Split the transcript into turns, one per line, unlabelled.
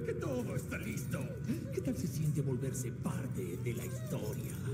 Creo que todo está listo. ¿Qué tal se siente volverse parte de la historia?